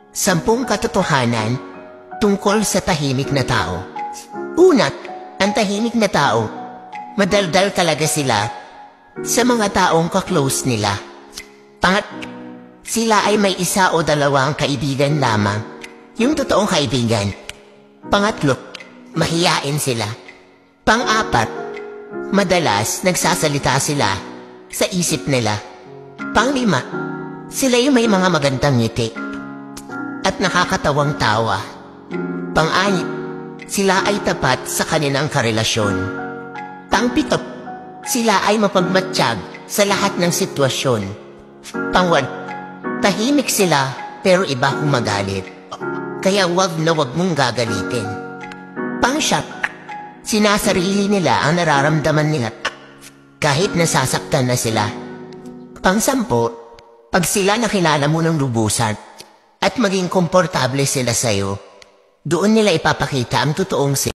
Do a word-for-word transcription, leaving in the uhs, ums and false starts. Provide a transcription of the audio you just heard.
Sampung katotohanan tungkol sa tahimik na tao. Una, ang tahimik na tao, madaldal talaga sila sa mga taong kaklose nila. Pangat, sila ay may isa o dalawang kaibigan lamang, yung totoong kaibigan. Pangatlo, mahiyain sila. Pang-apat, madalas nagsasalita sila sa isip nila. Panglima, sila yung may mga magandang ngiti at nakakatawang tawa. Pang-anim, sila ay tapat sa kanilang karelasyon. Pang-pito, sila ay mapagmatsyag sa lahat ng sitwasyon. Pang-walo, tahimik sila pero iba humagalit. Kaya wag na wag mong gagalitin. Pang-siyam, sinasarili nila ang nararamdaman nila kahit nasasaktan na sila. Pang-sampo, pag sila nakilala mo ng lubusan at maging komportable sila sa'yo, doon nila ipapakita ang totoong sila.